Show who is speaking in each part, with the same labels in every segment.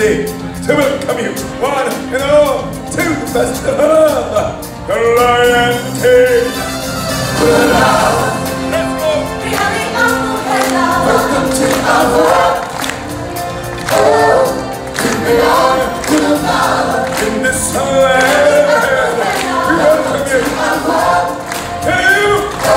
Speaker 1: happy to welcome you, one and all, to the festival of the Lion King. Let's go! Welcome to our world. In this land, we welcome you. Hey, you!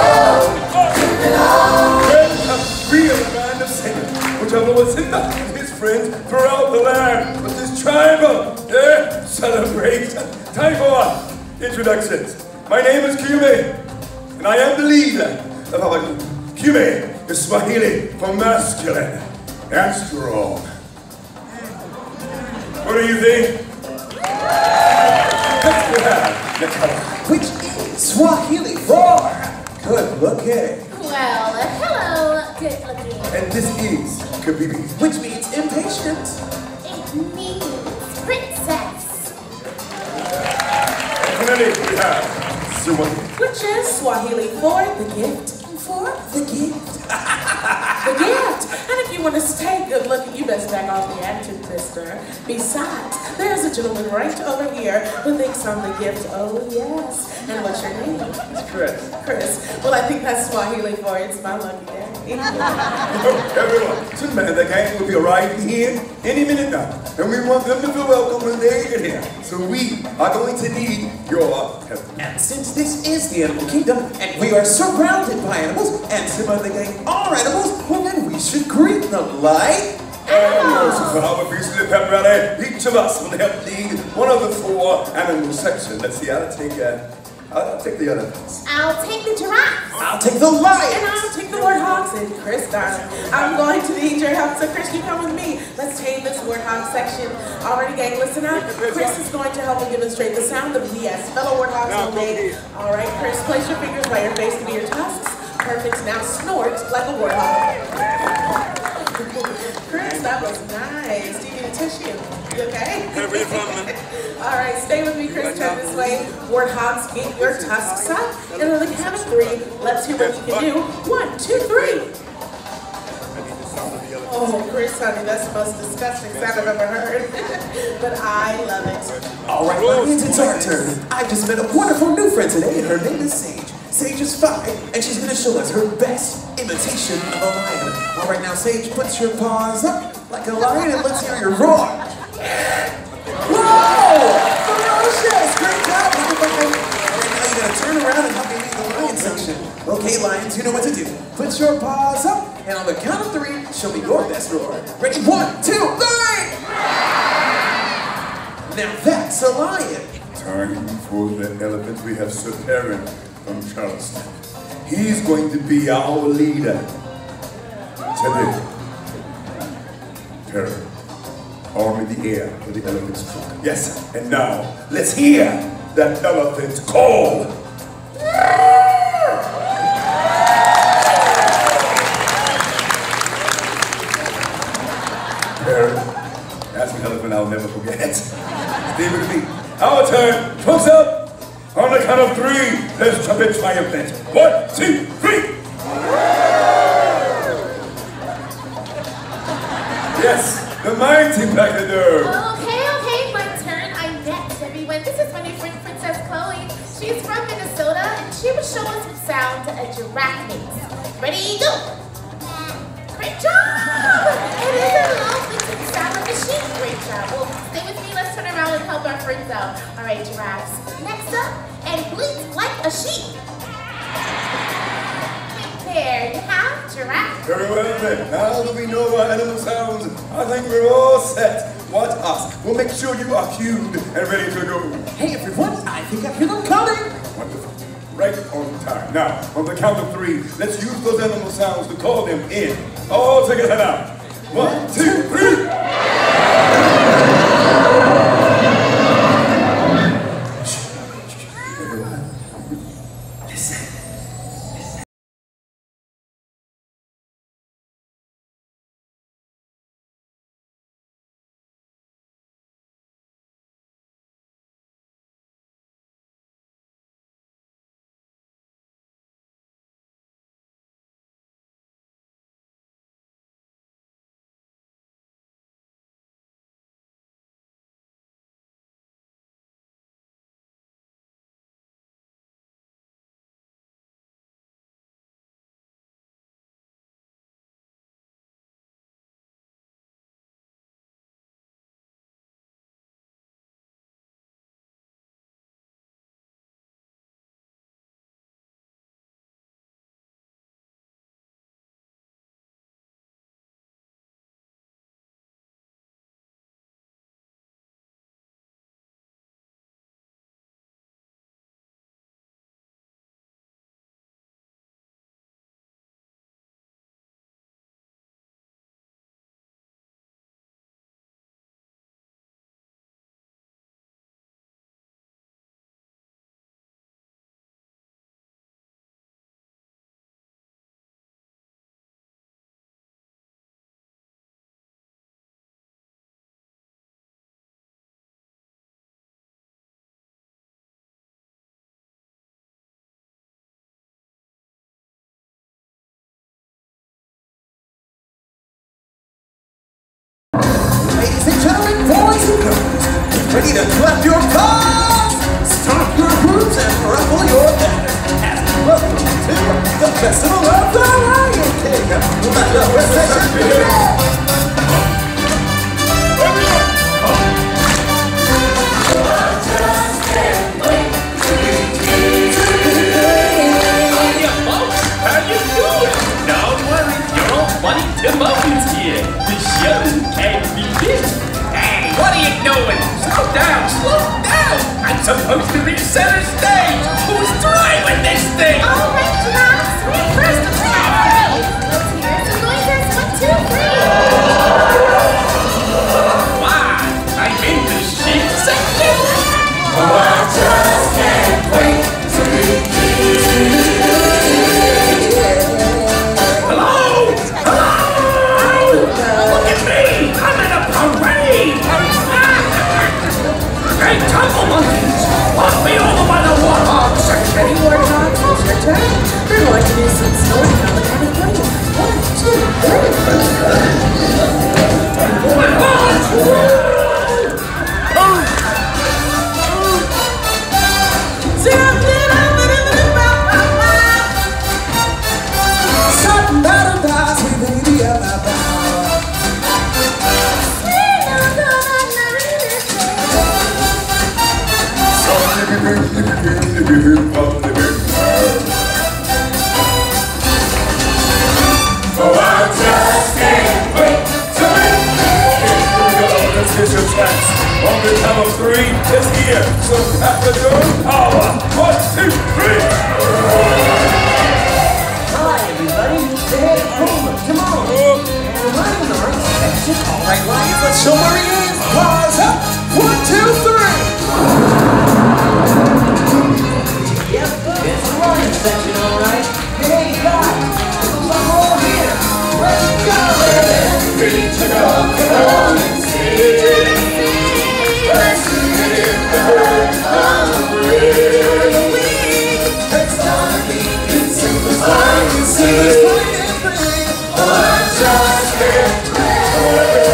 Speaker 1: We are the band of singers, which have Lord Sinda and his friends throughout the land with this tribal celebration. Time for introductions. My name is Kiume, and I am the leader of our group. Kiume is Swahili for masculine and strong. What do you think?
Speaker 2: Which is Swahili for good looking.
Speaker 3: Well, hello, good looking.
Speaker 1: And this is Kabibi,
Speaker 2: which means impatient.
Speaker 3: It means princess.
Speaker 1: And finally we have Swahili,
Speaker 4: which is Swahili for the gift. For the gift. The gift. And if you want to stay good looking, you best back off the attitude, mister. Besides, there's a gentleman right over here who thinks I'm the gift. Oh, yes. And what's your name?
Speaker 1: it's Chris.
Speaker 4: Chris. Well, I think that's Swahili for it's my lucky day.
Speaker 1: Everyone, Simba and the gang will be arriving here any minute now. And we want them to feel welcome when they get here. So we are going to need your help.
Speaker 2: And since this is the animal kingdom, and we are surrounded by animals, and Simba and the gang are animals, well then we should greet them like...
Speaker 1: So for our beastly pep rally, each of us will help lead one of the 4 animal sections. Let's see, I'll take the elephants.
Speaker 3: I'll take the giraffe.
Speaker 2: I'll take the lion.
Speaker 4: And I'll take the warthogs. And Chris, darling, I'm going to need your help. So Chris, you come with me. Let's tame this warthog section. Alrighty, gang, listen up. Chris is going to help me demonstrate the sound of yes. Fellow warthogs will make. Alright, Chris, place your fingers by your face to be your tusks. Perfect. Now snort like a warthog. Chris, that was nice. Do you need a tissue? You okay? Alright, stay with me, Chris. Turn this way. Warthogs, get your tusks up. And on the count of 3, let's see what you can do. 1, 2, 3. Oh, Chris, honey, that's the most disgusting sound I've ever heard. But I love it.
Speaker 2: Alright, lions, it's our turn. I've just met a wonderful new friend today, and her name is Sage. Sage is 5, and she's going to show us her best imitation of a lion. Alright, now Sage, put your paws up like a lion, and let's hear your roar. Whoa! Ferocious! Great job, everybody! Alright, now you got to turn around and help me lead the lion section. Okay, lions, you know what to do. Put your paws up, and on the count of 3, show me your best roar. Ready? 1, 2, 3! Now that's a lion.
Speaker 1: Time for the elephant. We have Sir Perrin from Charleston. He's going to be our leader today. Perrin, arm in the air for the elephant's trunk. Yes, and now let's hear that elephant's call. Perrin, that's an elephant I'll never forget. Stay with me. Our turn. Trunks up. On the count of 3, let's trumpet triumphant. 1, 2, 3. Yes, the mighty Pachyderm.
Speaker 3: Okay, my turn. I'm next, everyone. This is my new friend, Princess Chloe. She's from Minnesota, and she will show us what sound a giraffe makes. Ready, go! Great job! It is a lovely to sound like a sheep. Great job. Well, stay with me. Let's turn around and help our friends out. All right, giraffes. Next up, and bleat like a sheep. There you have giraffe.
Speaker 1: Very well then. Now that we know our animal sounds, I think we're all set. Watch us. We'll make sure you are cued and ready to go.
Speaker 2: Hey everyone, I think I hear them coming.
Speaker 1: Wonderful. Right on time. Now, on the count of 3, let's use those animal sounds to call them in. All together now. 1, 2, 3.
Speaker 2: ready to clap your paws, stomp your hooves, and ruffle your feathers. And welcome to the Festival of the Lion King. Let the procession begin.
Speaker 5: Timothe's here. The show can begin. Hey, what are you doing? Slow down, slow down. I'm supposed to be center stage. Who's driving this thing?
Speaker 3: All right, Knox, we're first to play. Let's hear some noises. 1, 2, 3.
Speaker 5: Wow, I'm in the shit section.
Speaker 6: Oh, I just can't wait to begin.
Speaker 5: Hey, Tumble Monkeys! Walk me over by the Warthog section!
Speaker 4: Ready, Warthog? It's your turn. We're going to do some snorting on the count of 3.
Speaker 6: Oh, I just can't wait to begin.
Speaker 1: Let's get your chance. On the count of 3, it's here. So tap the dome power. 1, 2, 3.
Speaker 2: Hi, everybody. Hey, Homer, tomorrow. And Ryan Norris section. All right, Lions, let's show where he is. Paws up. 1, 2, 3. Yep, it's the Lions section, all right. Hey, guys, who's all here? Let's go, baby.
Speaker 6: Ready to go, come on and see. Let's live the herd of the breeze. It's gonna be super fun to see. Oh, I just can't wait.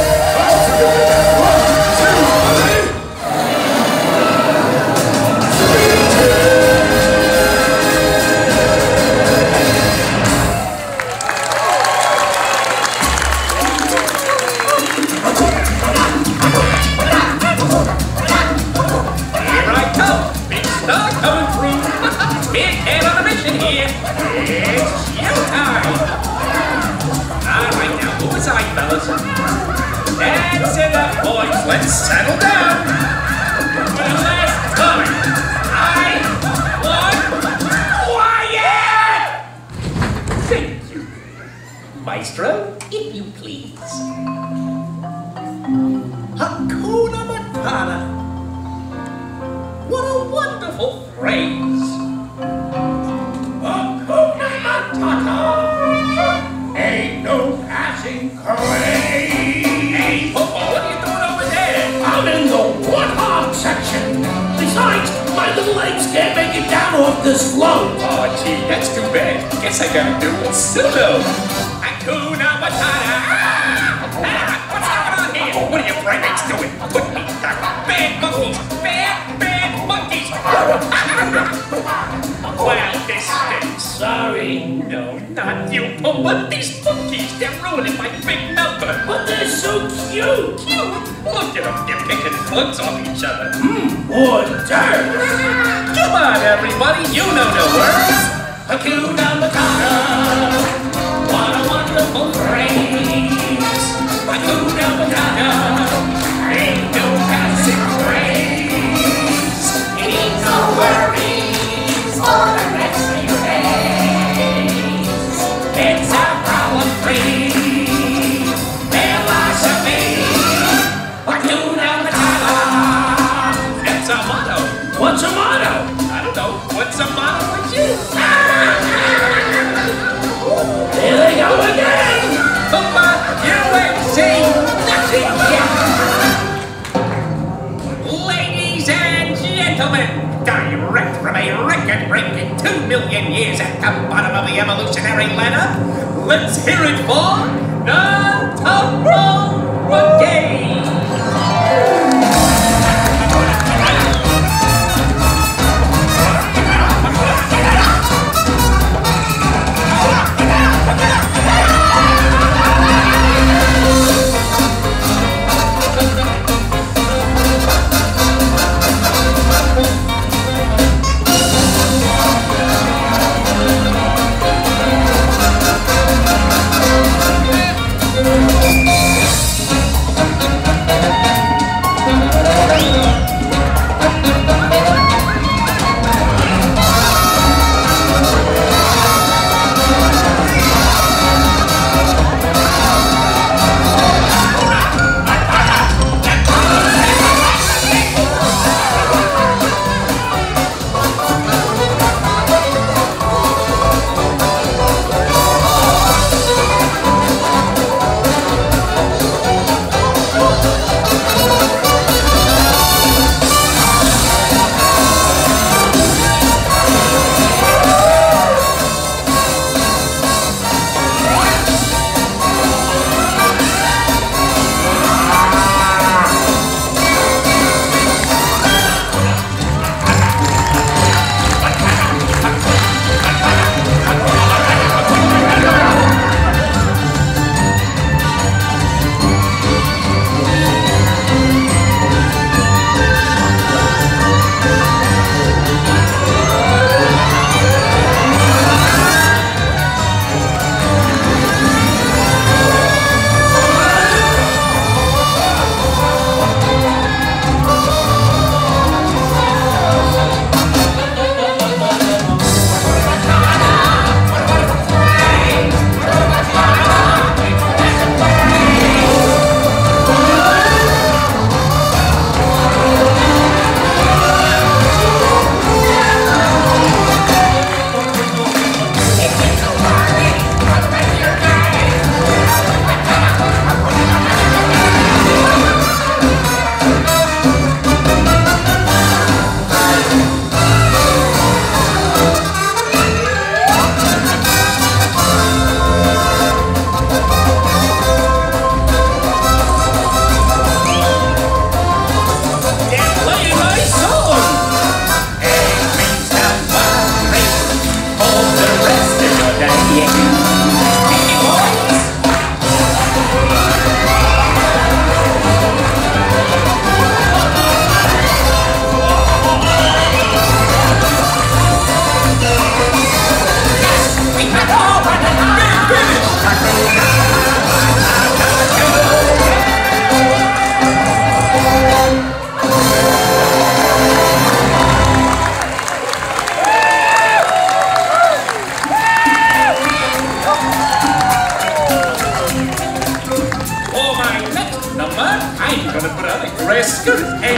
Speaker 5: Let's settle down. For the last time, I want quiet! Thank you. Maestro, if you please. Hakuna Matata. What a wonderful phrase. Hakuna Matata. Ain't no passing craze. Hey, football, what are you doing over there? I'm in the Warthog section. Besides, my little legs can't make it down off this float. Oh, gee, that's too bad. Guess I gotta do it solo. Hakuna Matata. What's going on here? What are you primates doing? Put me down. Bad monkeys. Bad monkeys. Well, this stinks. Sorry. No, not you, Pumbaa. These monkeys, they're ruining my big number. But they're so cute. Cute? Look at them. They're picking clothes off each other. Or dirt. Come on, everybody. You know the words. Hakuna Matata. What a wonderful phrase. Hakuna Matata. Ain't no passing craze. Ain't no worries for the rest of your days. It's a problem-free philosophy. Hakuna Matata. That's a motto. What's a motto? I don't know. What's a motto with you? Here they go again. Pumbaa, you ain't seen nothing yet. Ladies and gentlemen, direct from a record-breaking 2 million years at the bottom of the evolutionary ladder, let's hear it for the Tumble Monkeys.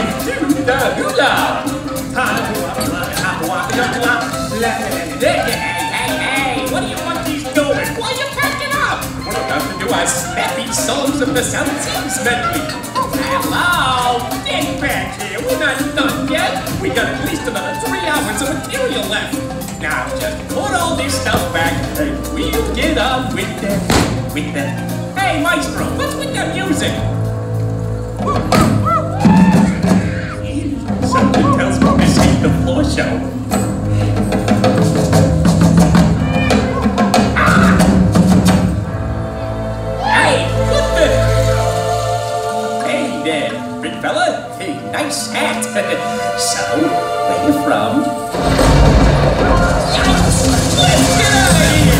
Speaker 5: do the hula. Hey, what do you monkeys doing? Why are you packing up? What are we going to do? I spent these songs of the 17th medley. Hello, get back here. We're not done yet. We got at least another 3 hours of material left. Now just put all this stuff back and we'll get on with the. Hey, Maestro, what's with the music? Something tells me this ain't the floor show. Hey, what the? Hey there, big fella. Hey, nice hat. So, where you from? Let's get out of here!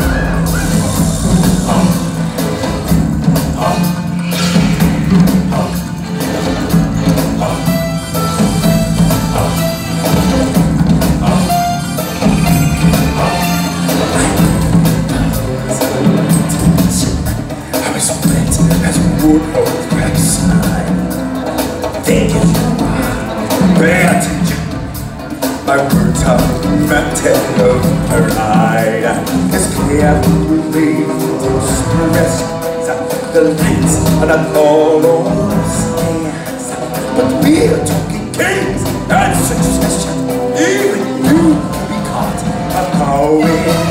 Speaker 1: Woodhole backside. Thinking, pay attention. My words are invented of her eye. It's clear to believe the expressions, the lights are not all on stairs. But we're talking kings and succession. Even you can be caught a poet.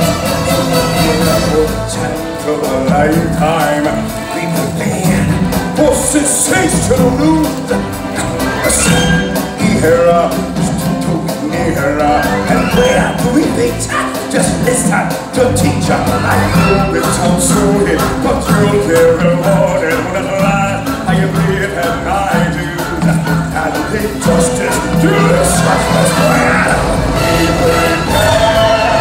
Speaker 1: Chance of a lifetime. We prepare for sensational news. Era, nearer, and where do we meet? Just listen to teacher. I know it sounds silly, but you'll get rewarded when at last I agree and I do. And the justice to the surface plan. We prepare.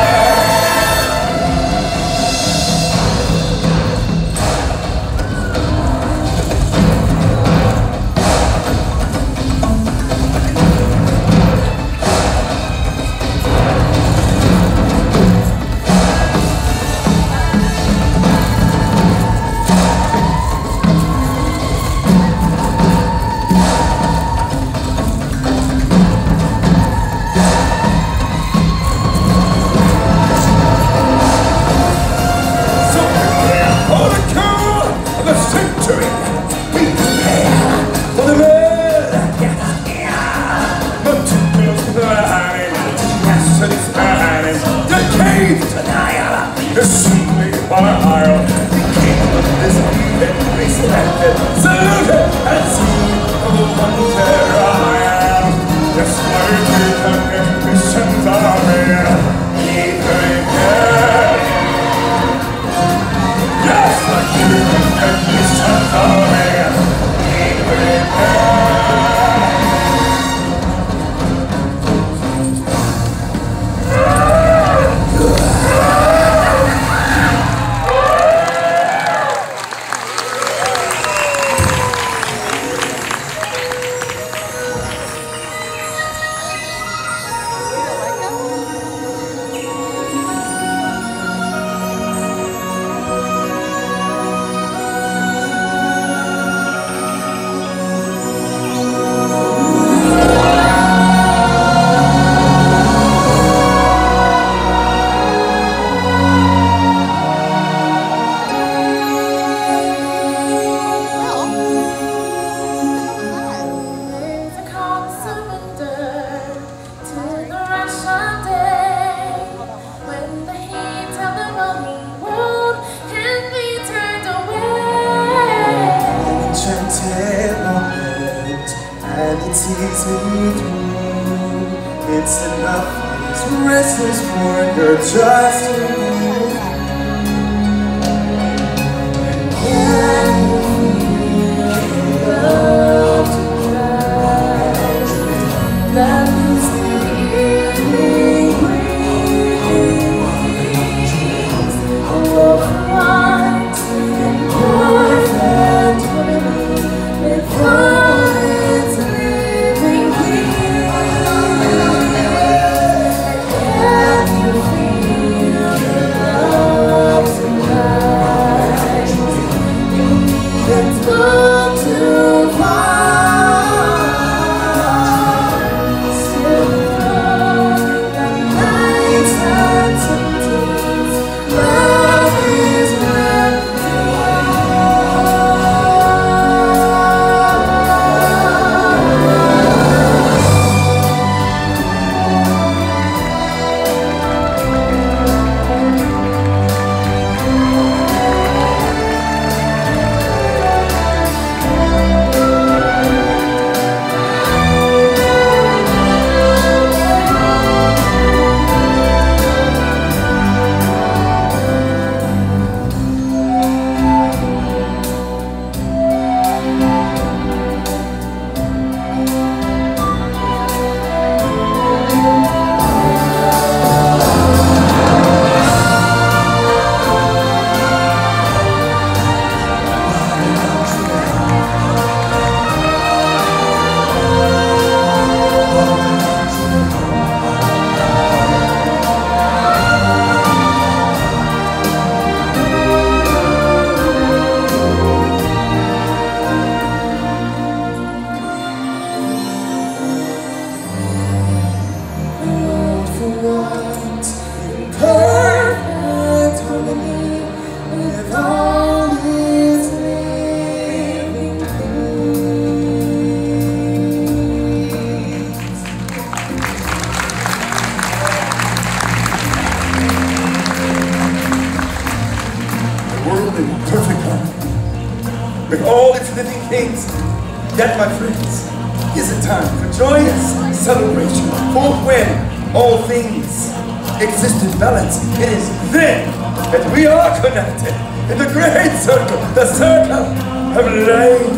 Speaker 1: It's enough for this restless wonder just to time for joyous celebration. For when all things exist in balance, it is then that we are connected in the great circle, the circle of life.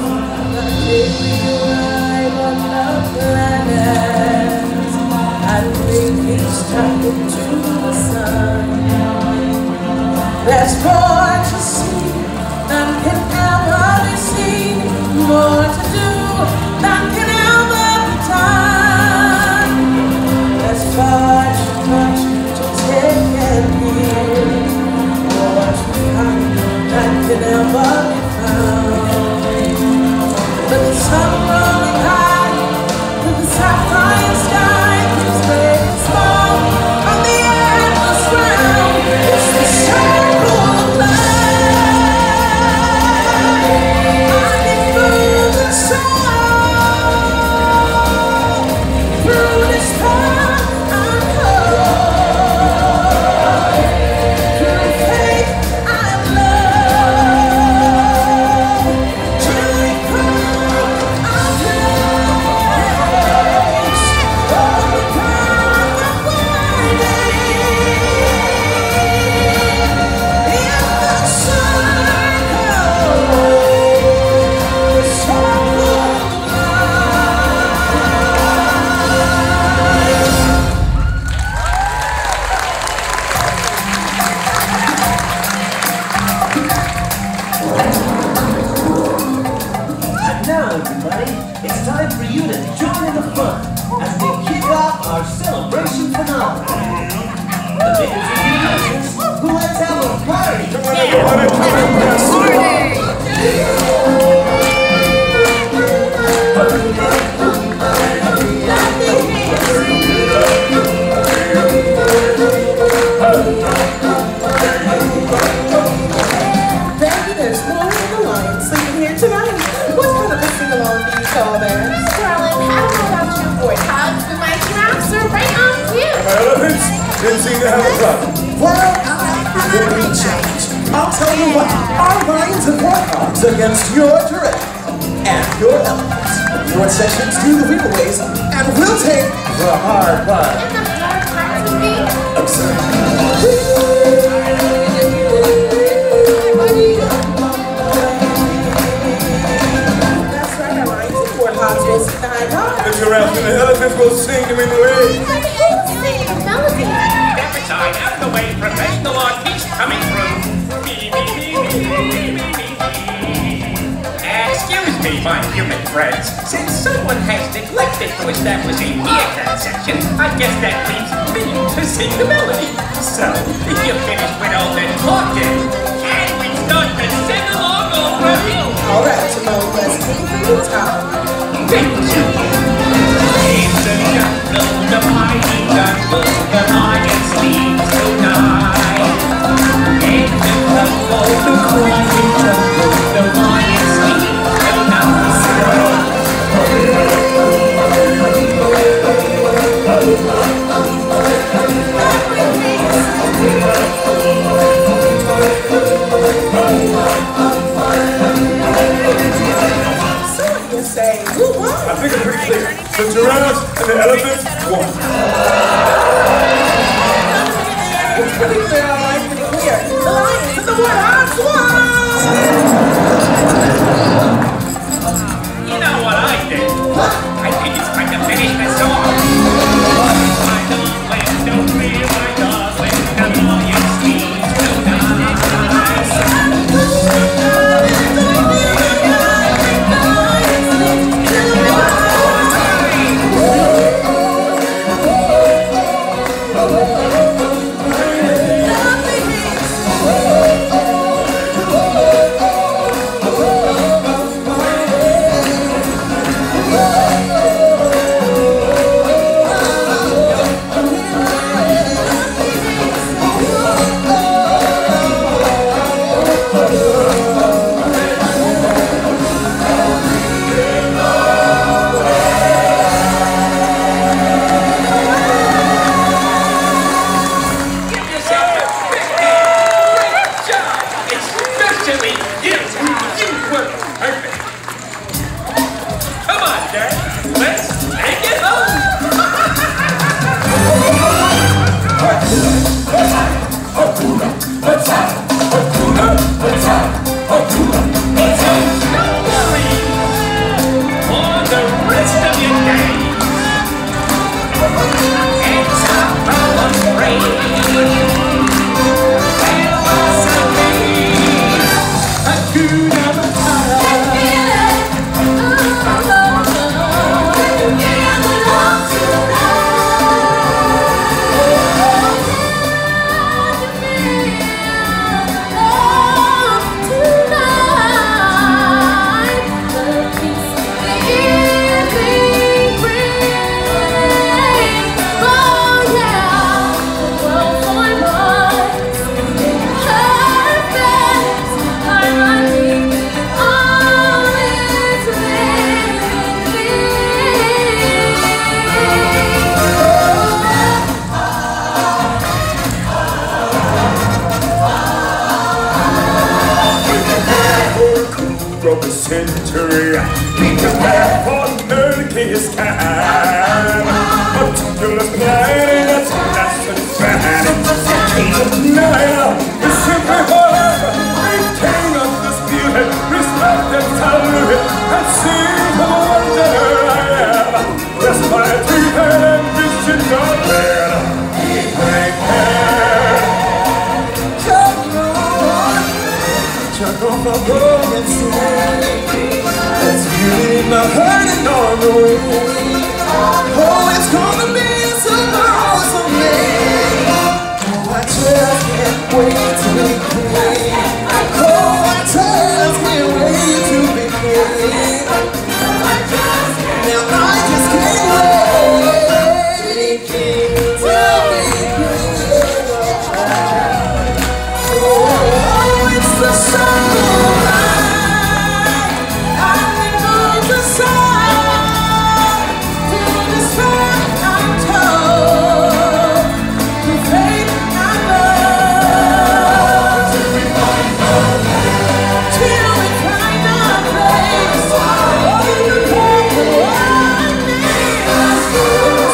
Speaker 4: I think it's talking to the sun. There's more to see than can ever be seen, more to do than can ever be done. There's far too much to take and give, more to find than can ever be found. But the sun rolling high, with the sapphire sky, keeps great and small on the endless round. It's the circle of life. I can move the soul through this path I'm whole. Through faith and love, truly proud of grace. All the path I'm winding in the circle of
Speaker 7: And now, everybody, it's time for you to join in the fun as we kick off our celebration finale. The makers of the announcements who let's have a party.
Speaker 4: Baby, there's more in the lion sleeping here tonight. What kind of a sing-along do you call that?
Speaker 3: Darling, I don't know about you warthogs, but my giraffes are right on cue.
Speaker 1: My elephants didn't seem to have a problem.
Speaker 2: Well, I will be challenged. I'll tell you what, our lions and warthogs against your giraffe and your elephants. Your sessions do the giveaways, and we'll take the hard part.
Speaker 3: And the hard part to me.
Speaker 4: That's right, our lions and warthogs will sing the high
Speaker 1: The
Speaker 4: part.
Speaker 1: giraffes and the elephants will sing to me the way.
Speaker 3: But who's singing the melody?
Speaker 5: Step aside, out of the way, professional artist coming through. Excuse me, my human friends. Since someone has neglected to establish a meerkat section, I guess that leaves me to sing the melody. So, if you're finished with all that talking, can we start the sing-along already?
Speaker 4: All right, Timon, let's take it from the top.
Speaker 5: Thank you. It's a jungle, the mighty jungle, the lion sleeps tonight. It's a jungle, the mighty jungle, the lion sleeps
Speaker 4: So what do you say? Who won?
Speaker 1: I think it's pretty clear. The giraffes and the elephants won.
Speaker 4: It's pretty clear, all right, pretty clear. The lions and the warthogs won!
Speaker 5: You know what I think? I think it's time to finish the song. My darling, don't be my darling, the lion sleeps tonight.
Speaker 1: tree. Be prepared for Murky's kind. Meticulous planning, that's lessons planning. Tonight, the simply hard, the king of disputed, respected, saluted, and seen the wonder I am. Just my teeth and ambitions are there. Chuck on my broken city. Let's feel my hurting on the way. Oh, it's gonna be so awesome day. Oh, I just can't wait to be free. Oh, I just can't wait to be free. Now I just can't wait to be free. Oh, it's the circle line. I remove the sun. Through despair I'm told, through faith I love. Till we find a place. Oh, you can't go on this.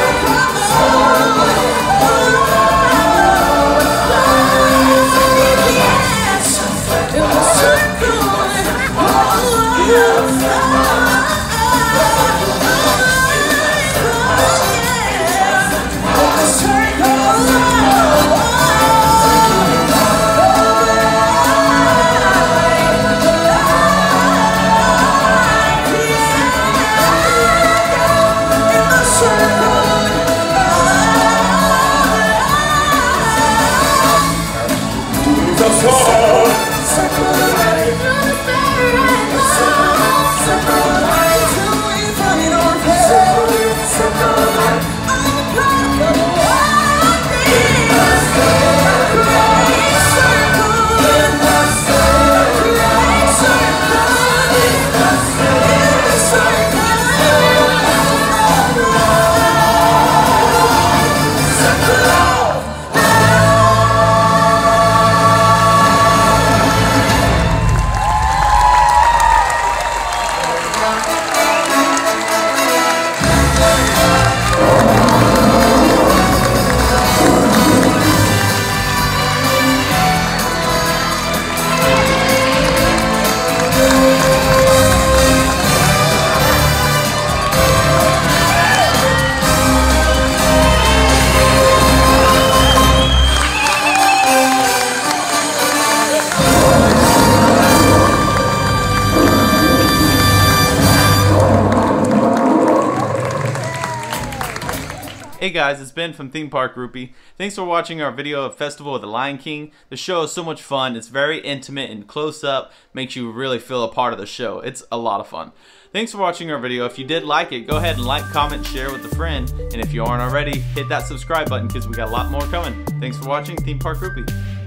Speaker 8: Hey guys, it's Ben from Theme Park Groupie. Thanks for watching our video of Festival of the Lion King. The show is so much fun. It's very intimate and close up. Makes you really feel a part of the show. It's a lot of fun. Thanks for watching our video. If you did like it, go ahead and like, comment, share with a friend. And if you aren't already, hit that subscribe button because we got a lot more coming. Thanks for watching Theme Park Groupie.